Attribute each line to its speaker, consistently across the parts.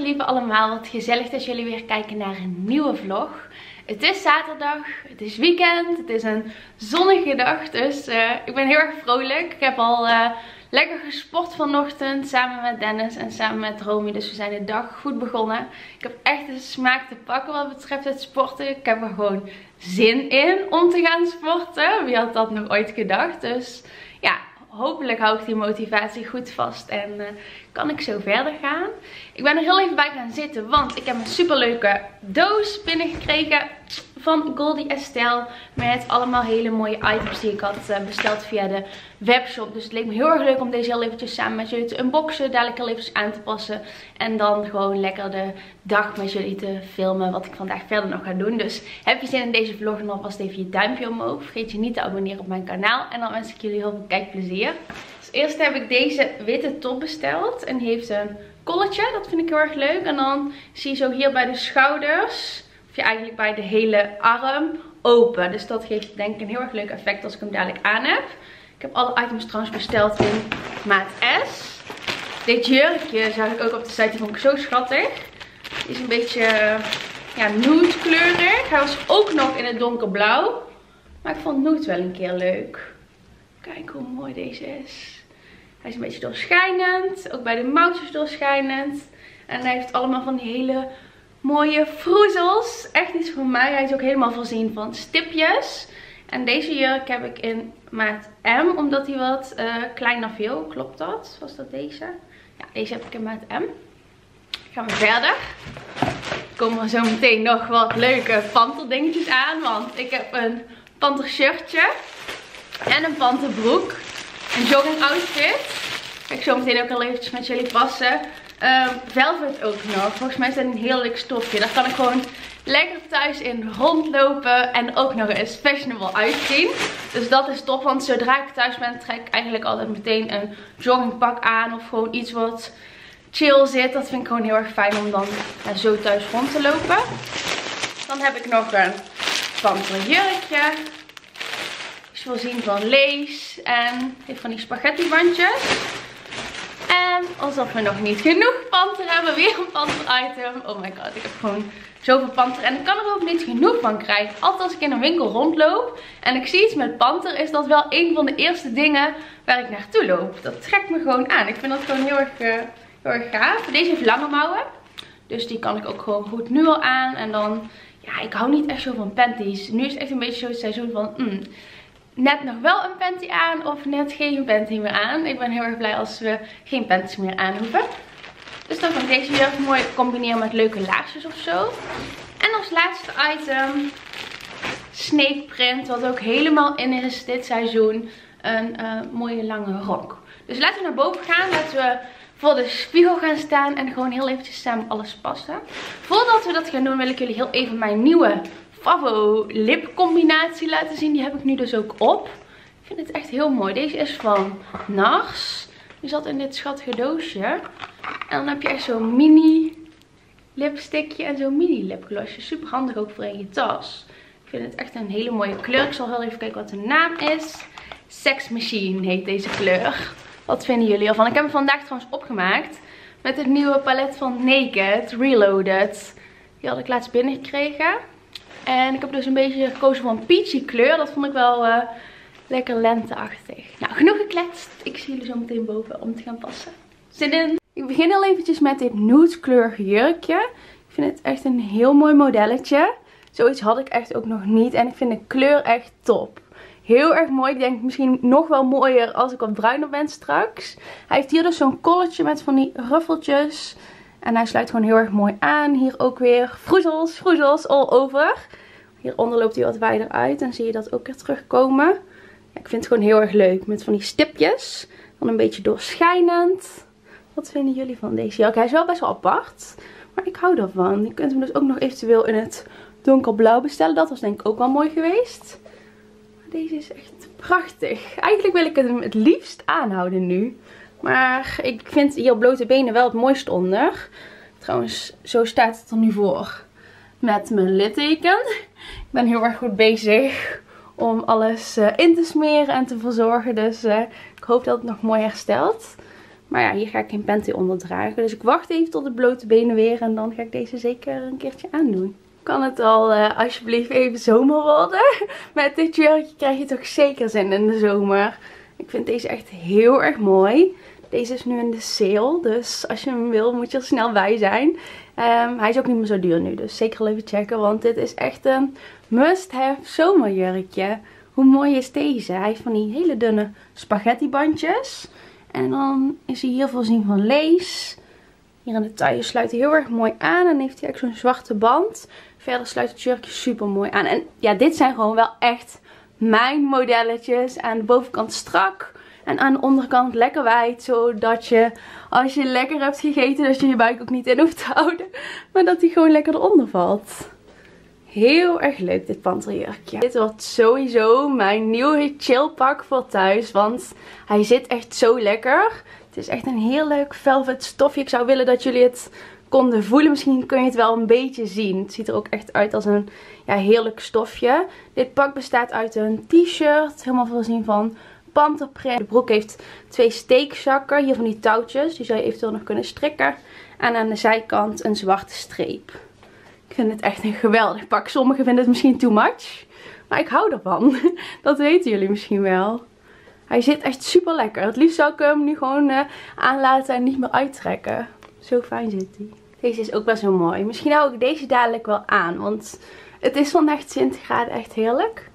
Speaker 1: lieve allemaal, wat gezellig dat jullie weer kijken naar een nieuwe vlog. Het is zaterdag, het is weekend, het is een zonnige dag, dus ik ben heel erg vrolijk. Ik heb al lekker gesport vanochtend samen met Dennis en samen met Romy, dus we zijn de dag goed begonnen. Ik heb echt de smaak te pakken wat betreft het sporten. Ik heb er gewoon zin in om te gaan sporten. Wie had dat nog ooit gedacht? Dus ja, hopelijk hou ik die motivatie goed vast en kan ik zo verder gaan. Ik ben er heel even bij gaan zitten, want ik heb een superleuke doos binnengekregen van Goldie Estelle. Met allemaal hele mooie items die ik had besteld via de webshop. Dus het leek me heel erg leuk om deze heel eventjes samen met jullie te unboxen. Dadelijk heel eventjes aan te passen. En dan gewoon lekker de dag met jullie te filmen wat ik vandaag verder nog ga doen. Dus heb je zin in deze vlog, dan alvast even je duimpje omhoog. Vergeet je niet te abonneren op mijn kanaal. En dan wens ik jullie heel veel kijkplezier. Dus eerst heb ik deze witte top besteld. En die heeft een colletje. Dat vind ik heel erg leuk. En dan zie je zo hier bij de schouders, of je eigenlijk bij de hele arm, open. Dus dat geeft denk ik een heel erg leuk effect als ik hem dadelijk aan heb. Ik heb alle items trouwens besteld in maat S. Dit jurkje zag ik ook op de site, die vond ik zo schattig. Die is een beetje ja, nude kleurig. Hij was ook nog in het donkerblauw. Maar ik vond nude wel een keer leuk. Kijk hoe mooi deze is. Hij is een beetje doorschijnend. Ook bij de mouwtjes doorschijnend. En hij heeft allemaal van die hele mooie vroezels. Echt iets voor mij. Hij is ook helemaal voorzien van stipjes. En deze jurk heb ik in maat M. Omdat hij wat kleiner viel. Klopt dat? Was dat deze? Ja, deze heb ik in maat M. Gaan we verder. Er komen zo meteen nog wat leuke panter dingetjes aan. Want ik heb een panter shirtje. En een panterbroek. Een jogging outfit. Ga ik zo meteen ook al eventjes met jullie passen. Velvet ook nog. Volgens mij is dat een heel leuk stofje. Daar kan ik gewoon lekker thuis in rondlopen. En ook nog eens fashionable uitzien. Dus dat is tof. Want zodra ik thuis ben, trek ik eigenlijk altijd meteen een joggingpak aan. Of gewoon iets wat chill zit. Dat vind ik gewoon heel erg fijn om dan zo thuis rond te lopen. Dan heb ik nog een panterjurkje. Is voorzien van lace en heeft van die spaghetti bandjes. En alsof we nog niet genoeg panter hebben, weer een panter item. Oh my god, ik heb gewoon zoveel panter en ik kan er ook niet genoeg van krijgen. Altijd als ik in een winkel rondloop en ik zie iets met panter, is dat wel een van de eerste dingen waar ik naartoe loop. Dat trekt me gewoon aan. Ik vind dat gewoon heel erg gaaf. Deze heeft lange mouwen, dus die kan ik ook gewoon goed nu al aan. En dan, ja, ik hou niet echt zo van panties. Nu is het echt een beetje zo het seizoen van net nog wel een panty aan of net geen panty meer aan. Ik ben heel erg blij als we geen panties meer aan hoeven. Dus dan kan ik deze jurk mooi combineren met leuke laarsjes of zo. En als laatste item, snake print, wat ook helemaal in is dit seizoen. Een mooie lange rok. Dus laten we naar boven gaan. Laten we voor de spiegel gaan staan en gewoon heel eventjes samen alles passen. Voordat we dat gaan doen, wil ik jullie heel even mijn nieuwe Favo lipcombinatie laten zien. Die heb ik nu dus ook op. Ik vind het echt heel mooi. Deze is van NARS. Die zat in dit schattige doosje. En dan heb je echt zo'n mini lipstickje en zo'n mini lipglossje. Super handig ook voor in je tas. Ik vind het echt een hele mooie kleur. Ik zal wel even kijken wat de naam is. Sex Machine heet deze kleur. Wat vinden jullie ervan? Ik heb hem vandaag trouwens opgemaakt met het nieuwe palet van Naked Reloaded. Die had ik laatst binnengekregen. En ik heb dus een beetje gekozen voor een peachy kleur. Dat vond ik wel lekker lenteachtig. Nou, genoeg gekletst. Ik zie jullie zo meteen boven om te gaan passen. Zin in! Ik begin heel eventjes met dit nude kleurige jurkje. Ik vind het echt een heel mooi modelletje. Zoiets had ik echt ook nog niet. En ik vind de kleur echt top. Heel erg mooi. Ik denk misschien nog wel mooier als ik wat bruiner ben straks. Hij heeft hier dus zo'n colletje met van die ruffeltjes. En hij sluit gewoon heel erg mooi aan. Hier ook weer vroezels all over. Hieronder loopt hij wat wijder uit. En zie je dat ook weer terugkomen. Ja, ik vind het gewoon heel erg leuk. Met van die stipjes. Dan een beetje doorschijnend. Wat vinden jullie van deze jurk? Hij is wel best wel apart. Maar ik hou ervan. Je kunt hem dus ook nog eventueel in het donkerblauw bestellen. Dat was denk ik ook wel mooi geweest. Maar deze is echt prachtig. Eigenlijk wil ik hem het liefst aanhouden nu. Maar ik vind hier op blote benen wel het mooiste onder. Trouwens, zo staat het er nu voor. Met mijn litteken. Ik ben heel erg goed bezig om alles in te smeren en te verzorgen. Dus ik hoop dat het nog mooi herstelt. Maar ja, hier ga ik geen panty onder dragen. Dus ik wacht even tot de blote benen weer. En dan ga ik deze zeker een keertje aandoen. Kan het al alsjeblieft even zomer worden? Met dit jurkje krijg je toch zeker zin in de zomer. Ik vind deze echt heel erg mooi. Deze is nu in de sale. Dus als je hem wil moet je er snel bij zijn. Hij is ook niet meer zo duur nu. Dus zeker wel even checken. Want dit is echt een must-have zomerjurkje. Hoe mooi is deze? Hij heeft van die hele dunne spaghetti bandjes. En dan is hij hier voorzien van lace. Hier aan de taille sluit hij heel erg mooi aan. En heeft hij ook zo'n zwarte band. Verder sluit het jurkje super mooi aan. En ja, dit zijn gewoon wel echt mijn modelletjes. Aan de bovenkant strak. En aan de onderkant lekker wijd. Zodat je, als je lekker hebt gegeten, dat je je buik ook niet in hoeft te houden. Maar dat hij gewoon lekker eronder valt. Heel erg leuk dit panterjurkje. Dit wordt sowieso mijn nieuwe chillpak voor thuis. Want hij zit echt zo lekker. Het is echt een heel leuk velvet stofje. Ik zou willen dat jullie het konden voelen. Misschien kun je het wel een beetje zien. Het ziet er ook echt uit als een heerlijk stofje. Dit pak bestaat uit een t-shirt. Helemaal voorzien van panterprint. De broek heeft 2 steekzakken. Hier van die touwtjes. Die zou je eventueel nog kunnen strikken. En aan de zijkant een zwarte streep. Ik vind het echt een geweldig pak. Sommigen vinden het misschien too much. Maar ik hou ervan. Dat weten jullie misschien wel. Hij zit echt super lekker. Het liefst zou ik hem nu gewoon aanlaten en niet meer uittrekken. Zo fijn zit hij. Deze is ook best wel mooi. Misschien hou ik deze dadelijk wel aan. Want het is vandaag 20 graden echt heerlijk.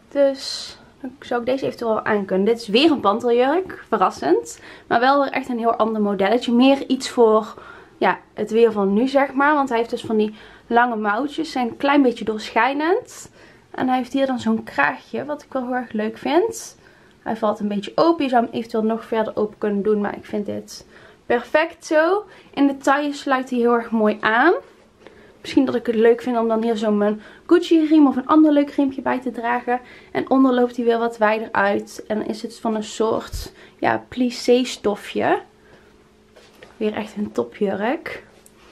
Speaker 1: Dus dan zou ik deze eventueel wel aan kunnen. Dit is weer een panterjurk. Verrassend. Maar wel weer echt een heel ander modelletje. Meer iets voor het weer van nu zeg maar. Want hij heeft dus van die lange mouwtjes. Zijn een klein beetje doorschijnend. En hij heeft hier dan zo'n kraagje. Wat ik wel heel erg leuk vind. Hij valt een beetje open. Je zou hem eventueel nog verder open kunnen doen. Maar ik vind dit perfect zo. In de taille sluit hij heel erg mooi aan. Misschien dat ik het leuk vind om dan hier zo mijn Gucci riem of een ander leuk riempje bij te dragen. En onder loopt hij weer wat wijder uit. En dan is het van een soort plissé stofje. Weer echt een topjurk.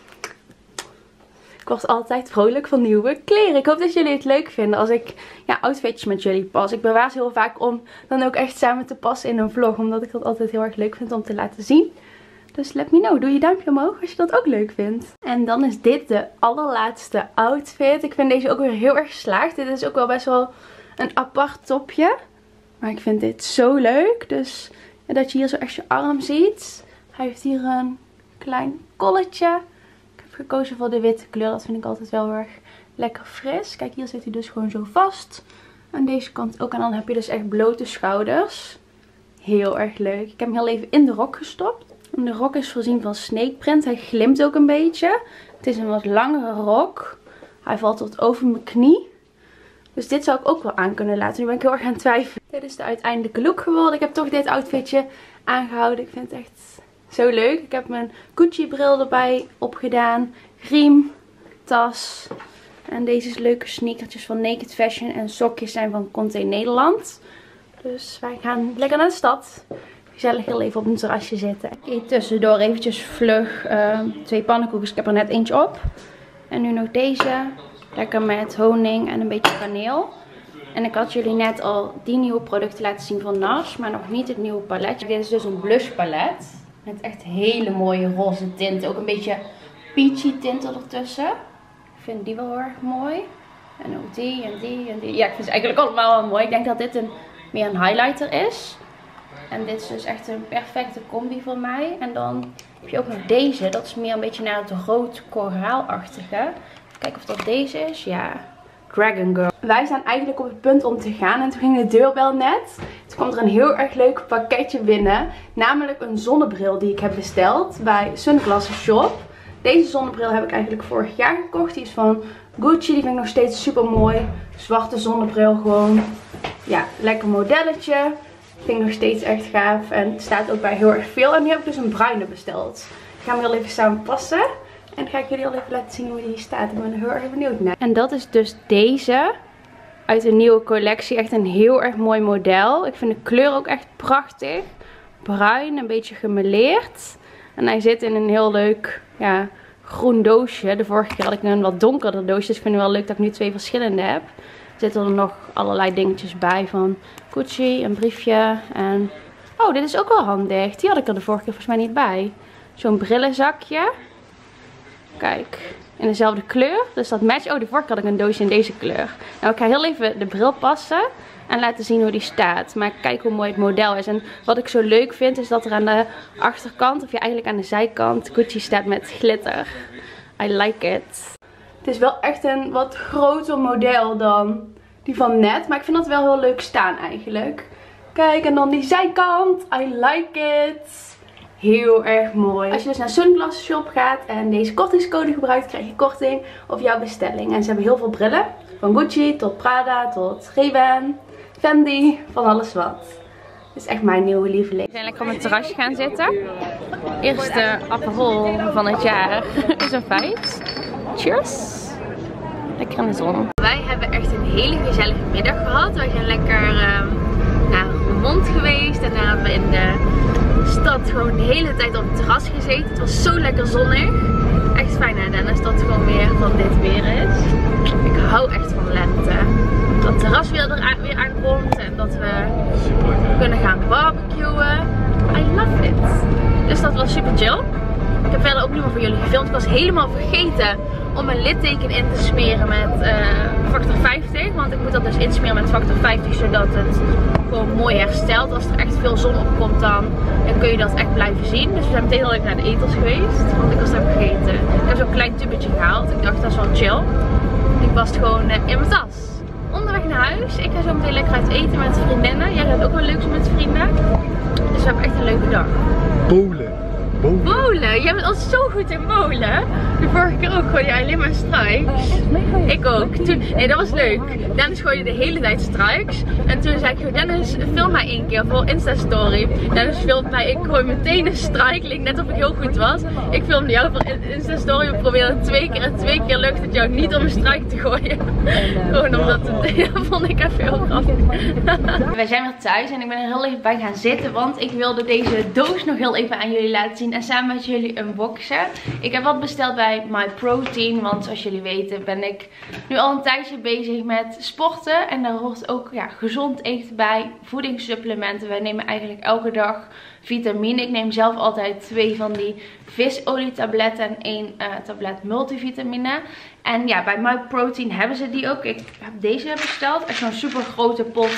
Speaker 1: Ik word altijd vrolijk van nieuwe kleren. Ik hoop dat jullie het leuk vinden als ik outfitjes met jullie pas. Ik bewaar ze heel vaak om dan ook echt samen te passen in een vlog. Omdat ik dat altijd heel erg leuk vind om te laten zien. Dus let me know. Doe je duimpje omhoog als je dat ook leuk vindt. En dan is dit de allerlaatste outfit. Ik vind deze ook weer heel erg geslaagd. Dit is ook wel best wel een apart topje. Maar ik vind dit zo leuk. Dus dat je hier zo echt je arm ziet. Hij heeft hier een klein kolletje. Ik heb gekozen voor de witte kleur. Dat vind ik altijd wel heel erg lekker fris. Kijk, hier zit hij dus gewoon zo vast. Aan deze kant ook. En dan heb je dus echt blote schouders. Heel erg leuk. Ik heb hem heel even in de rok gestopt. En de rok is voorzien van snakeprint. Hij glimt ook een beetje. Het is een wat langere rok. Hij valt tot over mijn knie. Dus dit zou ik ook wel aan kunnen laten. Nu ben ik heel erg aan het twijfelen. Dit is de uiteindelijke look geworden. Ik heb toch dit outfitje aangehouden. Ik vind het echt zo leuk. Ik heb mijn Gucci bril erbij opgedaan. Riem, tas. En deze leuke sneakertjes van Naked Fashion. En sokjes zijn van Conté Nederland. Dus wij gaan lekker naar de stad. Gezellig heel even op een terrasje zitten. Oké, tussendoor eventjes vlug 2 pannenkoekjes. Ik heb er net eentje op. En nu nog deze. Lekker met honing en een beetje kaneel. En ik had jullie net al die nieuwe producten laten zien van NARS. Maar nog niet het nieuwe paletje. Dit is dus een blush palet. Met echt hele mooie roze tinten. Ook een beetje peachy tinten ertussen. Ik vind die wel heel erg mooi. En ook die en die en die. Ja, ik vind ze eigenlijk allemaal wel mooi. Ik denk dat dit meer een highlighter is. En dit is dus echt een perfecte combi voor mij. En dan heb je ook nog deze. Dat is meer een beetje naar het rood koraalachtige. Kijken of dat deze is. Ja, Dragon Girl. Wij zijn eigenlijk op het punt om te gaan. En toen ging de deurbel net. Toen kwam er een heel erg leuk pakketje binnen. Namelijk een zonnebril die ik heb besteld bij Sunglasses Shop. Deze zonnebril heb ik eigenlijk vorig jaar gekocht. Die is van Gucci. Die vind ik nog steeds super mooi. Zwarte zonnebril gewoon. Ja, lekker modelletje. Vind ik nog steeds echt gaaf. En het staat ook bij heel erg veel. En nu heb ik dus een bruine besteld. Ik ga hem heel even samen passen. En dan ga ik jullie al even laten zien hoe die staat. Ik ben er heel erg benieuwd naar. En dat is dus deze. Uit een nieuwe collectie. Echt een heel erg mooi model. Ik vind de kleur ook echt prachtig. Bruin, een beetje gemeleerd. En hij zit in een heel leuk groen doosje. De vorige keer had ik een wat donkerder doosje. Dus ik vind het wel leuk dat ik nu 2 verschillende heb. Er zitten er nog allerlei dingetjes bij van Gucci, een briefje en Oh, dit is ook wel handig. Die had ik er de vorige keer volgens mij niet bij. Zo'n brillenzakje. Kijk, in dezelfde kleur. Dus dat matcht. Oh, de vorige keer had ik een doosje in deze kleur. Nou, ik ga heel even de bril passen. En laten zien hoe die staat. Maar kijk hoe mooi het model is. En wat ik zo leuk vind is dat er aan de achterkant, of ja eigenlijk aan de zijkant, Gucci staat met glitter. I like it. Het is wel echt een wat groter model dan die van net. Maar ik vind dat wel heel leuk staan eigenlijk. Kijk, en dan die zijkant. I like it. Heel erg mooi. Als je dus naar Sunglass Shop gaat en deze kortingscode gebruikt, krijg je korting op jouw bestelling. En ze hebben heel veel brillen. Van Gucci tot Prada tot Ray-Ban, Fendi, van alles wat. Dit is echt mijn nieuwe lieveling. We zijn lekker op het terrasje gaan zitten. Eerste Aperol van het jaar is een feit. Cheers. Lekker in de zon. Wij hebben echt een hele gezellige middag gehad. Wij zijn lekker naar Roermond geweest. En daar hebben we in de stad gewoon de hele tijd op het terras gezeten. Het was zo lekker zonnig. Echt fijn hè Dennis, dat het gewoon weer van dit weer is. Ik hou echt van lente. Dat het terras weer aankomt en dat we kunnen gaan barbecuen. I love it. Dus dat was super chill. Ik heb verder ook niet meer voor jullie gefilmd. Ik was helemaal vergeten om mijn litteken in te smeren met factor 50. Want ik moet dat dus insmeren met factor 50 zodat het gewoon mooi herstelt. Als er echt veel zon opkomt dan kun je dat echt blijven zien. Dus we zijn meteen al naar de etels geweest. Want ik was daar vergeten. Ik heb zo'n klein tubetje gehaald. Ik dacht dat is wel chill. Ik was het gewoon in mijn tas. Onderweg naar huis. Ik ga zo meteen lekker uit eten met vriendinnen. Jij gaat ook wel leuk met vrienden. Dus we hebben echt een leuke dag.
Speaker 2: Bowlen.
Speaker 1: Bowlen? Jij bent al zo goed in bowlen. De vorige keer ook gooide je alleen maar strikes. Ik ook. Nee, dat was leuk. Dennis gooide de hele tijd strikes. En toen zei ik, Dennis, film mij 1 keer voor Insta Story. Dennis filmt mij. Ik gooi meteen een strike. Leek net of ik heel goed was. Ik filmde jou voor Insta Story. We probeerden 2 keer en 2 keer lukt het jou niet om een strike te gooien. Gewoon omdat dat vond ik even heel grappig. Wij zijn weer thuis en ik ben er heel even bij gaan zitten. Want ik wilde deze doos nog heel even aan jullie laten zien. En samen met jullie unboxen. Ik heb wat besteld bij MyProtein. Want zoals jullie weten ben ik nu al een tijdje bezig met sporten. En daar hoort ook gezond eten bij. Voedingssupplementen. Wij nemen eigenlijk elke dag vitamine. Ik neem zelf altijd 2 van die visolietabletten en 1 tablet multivitamine. En ja, bij MyProtein hebben ze die ook. Ik heb deze besteld. Echt zo'n super grote pot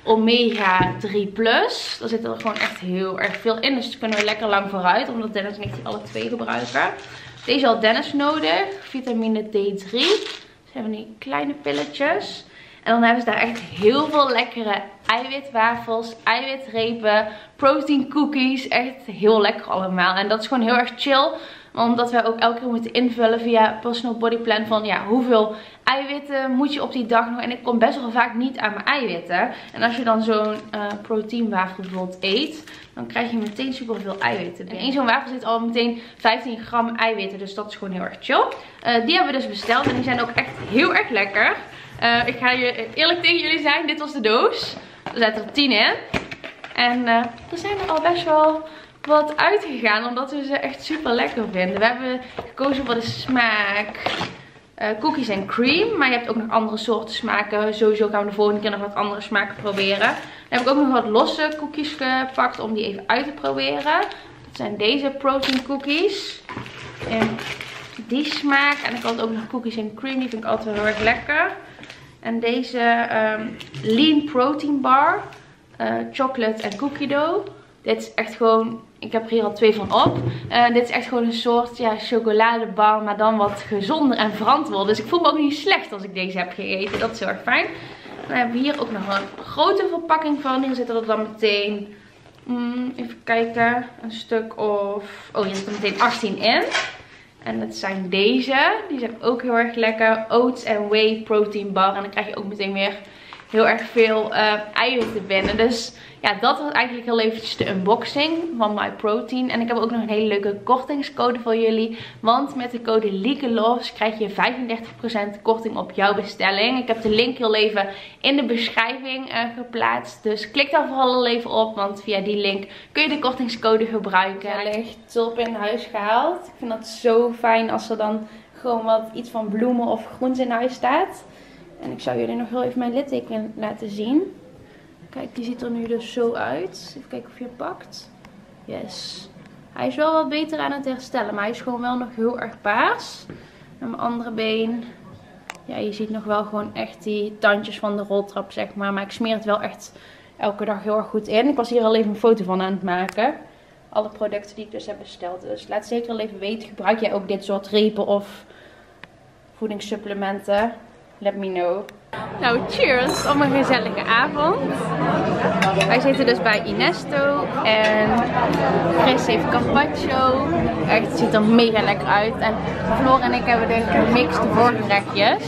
Speaker 1: Omega 3 Plus. Daar zit er gewoon echt heel erg veel in. Dus daar kunnen we lekker lang vooruit. Omdat Dennis en ik die alle 2 gebruiken. Deze had Dennis nodig. Vitamine D3. Dus hebben die kleine pilletjes. En dan hebben ze daar echt heel veel lekkere eiwitwafels, eiwitrepen, protein cookies. Echt heel lekker allemaal. En dat is gewoon heel erg chill. Omdat wij ook elke keer moeten invullen via Personal Body Plan van ja, hoeveel eiwitten moet je op die dag nog. En ik kom best wel vaak niet aan mijn eiwitten. En als je dan zo'n proteinwafel bijvoorbeeld eet, dan krijg je meteen super veel eiwitten. In zo'n wafel zit al meteen 15 gram eiwitten. Dus dat is gewoon heel erg chill. Die hebben we dus besteld en die zijn ook echt heel erg lekker. Ik ga eerlijk tegen jullie zijn, dit was de doos. Er zaten er 10 in. En er zijn er al best wel wat uitgegaan, omdat we ze echt super lekker vinden. We hebben gekozen voor de smaak cookies en cream. Maar je hebt ook nog andere soorten smaken. Sowieso gaan we de volgende keer nog wat andere smaken proberen. Dan heb ik ook nog wat losse cookies gepakt om die even uit te proberen. Dat zijn deze protein cookies. En die smaak. En ik had ook nog cookies en cream. Die vind ik altijd heel erg lekker. En deze lean protein bar. Chocolate en cookie dough. Dit is echt gewoon, ik heb er hier al 2 van op. Dit is echt gewoon een soort chocoladebar, maar dan wat gezonder en verantwoord. Dus ik voel me ook niet slecht als ik deze heb gegeten. Dat is heel erg fijn. Dan hebben we hier ook nog een grote verpakking van. Hier zitten er dan meteen, even kijken, een stuk of, oh hier zitten er meteen 18 in. En dat zijn deze. Die zijn ook heel erg lekker. Oats en whey protein bar. En dan krijg je ook meteen weer heel erg veel eiwitten binnen. Dus ja, dat was eigenlijk heel eventjes de unboxing van MyProtein. En ik heb ook nog een hele leuke kortingscode voor jullie. Want met de code LIEKELOS krijg je 35% korting op jouw bestelling. Ik heb de link heel even in de beschrijving geplaatst. Dus klik daar vooral al even op. Want via die link kun je de kortingscode gebruiken. Er ligt tulpen in huis gehaald. Ik vind dat zo fijn als er dan gewoon iets van bloemen of groens in huis staat. En ik zou jullie nog heel even mijn litteken laten zien. Kijk, die ziet er nu dus zo uit. Even kijken of je het pakt. Yes. Hij is wel wat beter aan het herstellen, maar hij is gewoon wel nog heel erg paars. En mijn andere been, ja, je ziet nog wel gewoon echt die tandjes van de roltrap, zeg maar. Maar ik smeer het wel echt elke dag heel erg goed in. Ik was hier al even een foto van aan het maken. Alle producten die ik dus heb besteld. Dus laat zeker al even weten, gebruik jij ook dit soort repen of voedingssupplementen? Let me know. Nou, cheers op een gezellige avond. Wij zitten dus bij Inesto en Chris heeft carpaccio. Echt, het ziet er mega lekker uit. En Floor en ik hebben de gemixte voorgerechtjes.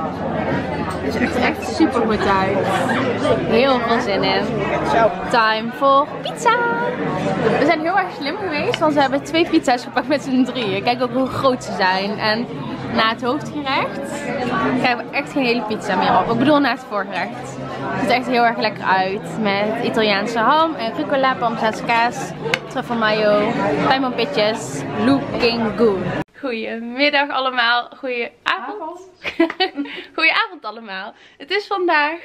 Speaker 1: Het ziet er echt super goed uit. Heel veel zin in. Time voor pizza! We zijn heel erg slim geweest, want we hebben 2 pizza's gepakt met z'n drieën. Kijk ook hoe groot ze zijn. En na het hoofdgerecht krijgen we echt geen hele pizza meer op. Ik bedoel na het voorgerecht. Het ziet er echt heel erg lekker uit. Met Italiaanse ham en rucola, parmezaanse kaas, truffel mayo, pijnboompitjes. Looking good. Goedemiddag allemaal. Goedenavond. Goedenavond allemaal. Het is vandaag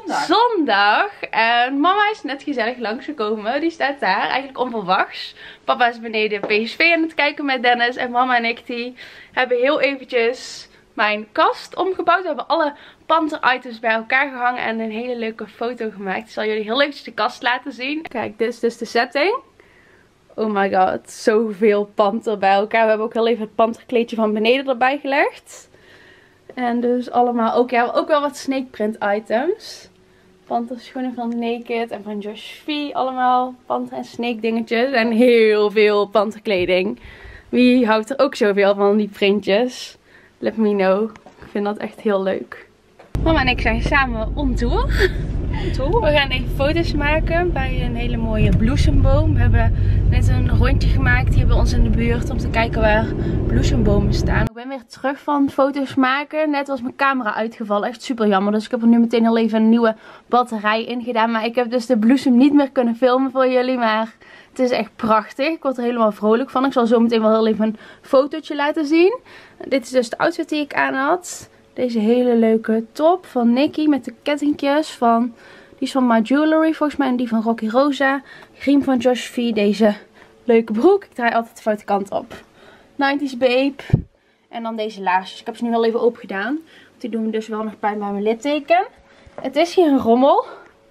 Speaker 1: zondag. En mama is net gezellig langsgekomen. Die staat daar. Eigenlijk onverwachts. Papa is beneden PSV aan het kijken met Dennis. En mama en ik die hebben heel eventjes mijn kast omgebouwd. We hebben alle Panther items bij elkaar gehangen. En een hele leuke foto gemaakt. Ik zal jullie heel eventjes de kast laten zien. Kijk, dit is dus de setting. Oh my god, zoveel Panther bij elkaar. We hebben ook heel even het Pantherkleedje van beneden erbij gelegd. En dus allemaal ook, ja, ook wel wat Snake print items. Panther schoenen van Naked en van Josh V. Allemaal Panther en Snake dingetjes. En heel veel Panther kleding. Wie houdt er ook zoveel van die printjes? Let me know. Ik vind dat echt heel leuk. Mama en ik zijn samen on tour. We gaan even foto's maken bij een hele mooie bloesemboom. We hebben net een rondje gemaakt hier bij ons in de buurt om te kijken waar bloesembomen staan. Ik ben weer terug van foto's maken. Net was mijn camera uitgevallen. Echt super jammer. Dus ik heb er nu meteen al even een nieuwe batterij in gedaan. Maar ik heb dus de bloesem niet meer kunnen filmen voor jullie. Maar het is echt prachtig. Ik word er helemaal vrolijk van. Ik zal zo meteen wel heel even een fotootje laten zien. Dit is dus de outfit die ik aan had. Deze hele leuke top van Nicky met de kettingjes van... Die is van My Jewelry volgens mij en die van Rocky Rosa. Riem van Josh V. Deze leuke broek. Ik draai altijd de foute kant op. 90's Babe. En dan deze laarsjes. Ik heb ze nu wel even open gedaan. Want die doen dus wel nog pijn bij mijn litteken. Het is hier een rommel.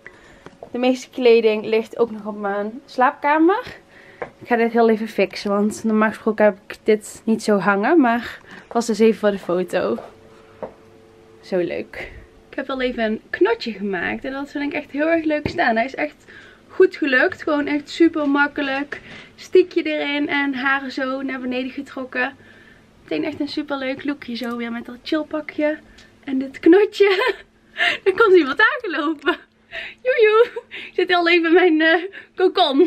Speaker 1: De meeste kleding ligt ook nog op mijn slaapkamer. Ik ga dit heel even fixen. Want normaal gesproken heb ik dit niet zo hangen. Maar het was dus even voor de foto. Zo leuk. Ik heb wel even een knotje gemaakt. En dat vind ik echt heel erg leuk staan. Hij is echt goed gelukt. Gewoon echt super makkelijk. Stiekje erin en haren zo naar beneden getrokken. Meteen echt een super leuk lookje zo weer met dat chillpakje. En dit knotje. Er komt iemand aangelopen. Joejoe. Ik zit al even in mijn cocon.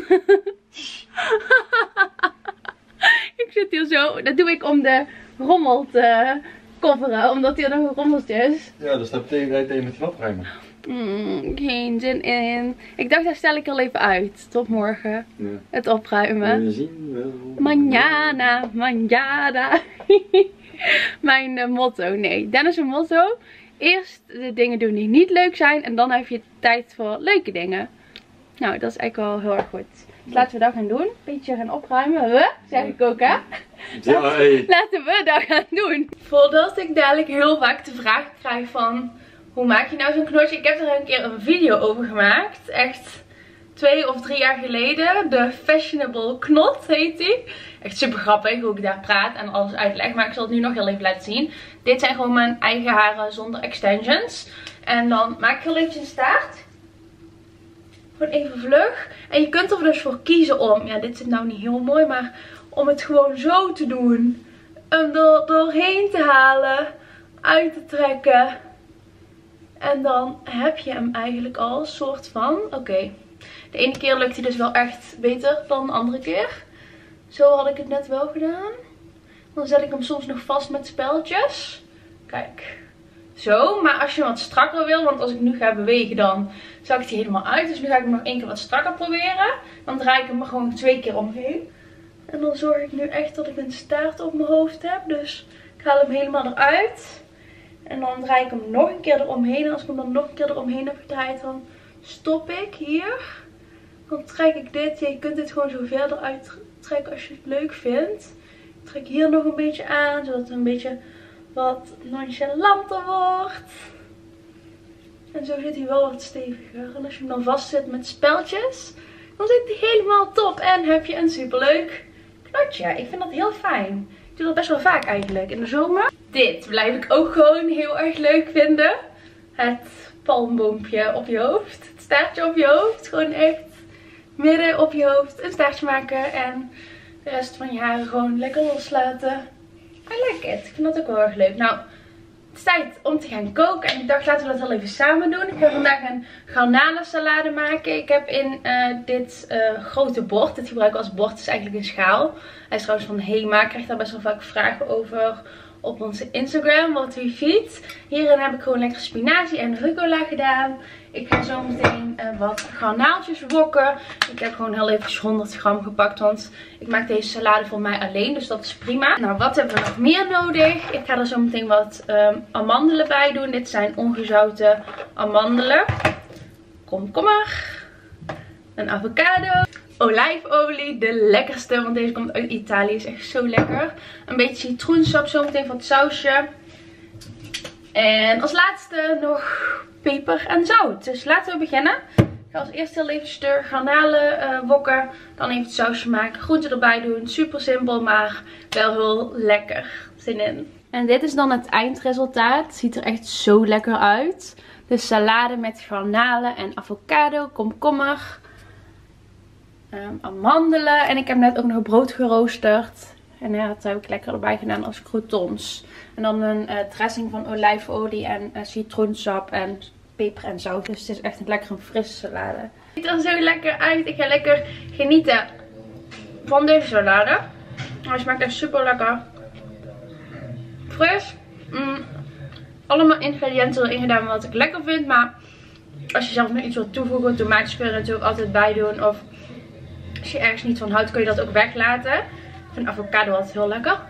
Speaker 1: Ik zit hier zo. Dat doe ik om de rommel te... coveren, omdat hij er nog een rommeltje is.
Speaker 2: Ja, dus dat betekent dat je met je opruimen.
Speaker 1: Geen zin in. Ik dacht, daar stel ik al even uit. Tot morgen. Ja. Het opruimen.
Speaker 2: We zien wel.
Speaker 1: Mañana, mañana. Mijn motto. Nee, Dennis' motto. Eerst de dingen doen die niet leuk zijn. En dan heb je tijd voor leuke dingen. Nou, dat is eigenlijk wel heel erg goed. Dus laten we dat gaan doen. Beetje gaan opruimen. We, zeg ik ook hè.
Speaker 2: Ja, hey.
Speaker 1: Laten we dat gaan doen. Voordat ik dadelijk heel vaak de vraag krijg van... Hoe maak je nou zo'n knotje? Ik heb er een keer een video over gemaakt. Echt 2 of 3 jaar geleden. De Fashionable Knot heet die. Echt super grappig hoe ik daar praat en alles uitleg. Maar ik zal het nu nog heel even laten zien. Dit zijn gewoon mijn eigen haren zonder extensions. En dan maak ik heel eventjes een staart. Gewoon even vlug. En je kunt er dus voor kiezen om... Ja, dit zit nou niet heel mooi, maar... Om het gewoon zo te doen. Hem er doorheen te halen. Uit te trekken. En dan heb je hem eigenlijk al soort van... Oké. De ene keer lukt hij dus wel echt beter dan de andere keer. Zo had ik het net wel gedaan. Dan zet ik hem soms nog vast met speltjes. Kijk. Zo. Maar als je hem wat strakker wil. Want als ik nu ga bewegen dan zakt hij helemaal uit. Dus nu ga ik hem nog 1 keer wat strakker proberen. Dan draai ik hem er gewoon 2 keer omheen. En dan zorg ik nu echt dat ik een staart op mijn hoofd heb. Dus ik haal hem helemaal eruit. En dan draai ik hem nog een keer eromheen. En als ik hem dan nog een keer eromheen heb gedraaid, dan stop ik hier. Dan trek ik dit. Ja, je kunt dit gewoon zo verder uittrekken als je het leuk vindt. Ik trek hier nog een beetje aan, zodat het een beetje wat nonchalanter wordt. En zo zit hij wel wat steviger. En als je hem dan vast zit met speltjes, dan zit hij helemaal top. En heb je een superleuk knotje. Ik vind dat heel fijn. Ik doe dat best wel vaak eigenlijk in de zomer. Dit blijf ik ook gewoon heel erg leuk vinden. Het palmboompje op je hoofd. Het staartje op je hoofd. Gewoon echt midden op je hoofd een staartje maken. En de rest van je haren gewoon lekker loslaten. I like it. Ik vind dat ook wel erg leuk. Nou, het is tijd om te gaan koken. En ik dacht, laten we dat wel even samen doen. Ik ga vandaag een garnalensalade maken. Ik heb in dit grote bord. Dit gebruik ik als bord. Het is eigenlijk een schaal. Hij is trouwens van Hema. Ik krijg daar best wel vaak vragen over op onze Instagram. What we feed. Hierin heb ik gewoon lekker spinazie en rucola gedaan. Ik ga zo meteen wat garnaaltjes wokken. Ik heb gewoon heel even 100 gram gepakt. Want ik maak deze salade voor mij alleen. Dus dat is prima. Nou, wat hebben we nog meer nodig? Ik ga er zo meteen wat amandelen bij doen. Dit zijn ongezouten amandelen. Komkommer. Een avocado. Olijfolie, de lekkerste, want deze komt uit Italië, is echt zo lekker. Een beetje citroensap, zometeen voor het sausje. En als laatste nog peper en zout. Dus laten we beginnen. Ik ga als eerste heel even de garnalen wokken. Dan even het sausje maken, groenten erbij doen. Super simpel, maar wel heel lekker. Zin in. En dit is dan het eindresultaat. Het ziet er echt zo lekker uit. De salade met garnalen en avocado, komkommer. Amandelen. En ik heb net ook nog brood geroosterd. En ja, dat heb ik lekker erbij gedaan als croutons. En dan een dressing van olijfolie en citroensap en peper en zout. Dus het is echt een lekkere frisse salade. Het ziet er zo lekker uit. Ik ga lekker genieten van deze salade. Hij smaakt echt super lekker. Fris. Allemaal ingrediënten erin gedaan wat ik lekker vind. Maar als je zelf nog iets wilt toevoegen, tomaatjes kun je er natuurlijk altijd bij doen. Of als je ergens niet van houdt, kun je dat ook weglaten. Ik vind avocado altijd heel lekker.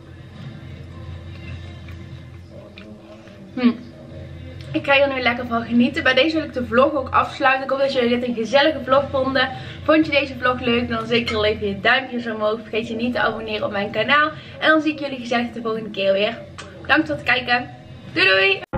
Speaker 1: Ik ga hier nu lekker van genieten. Bij deze wil ik de vlog ook afsluiten. Ik hoop dat jullie dit een gezellige vlog vonden. Vond je deze vlog leuk? Dan zeker even je duimpjes omhoog. Vergeet je niet te abonneren op mijn kanaal. En dan zie ik jullie gezellig de volgende keer weer. Bedankt voor het kijken. Doei doei!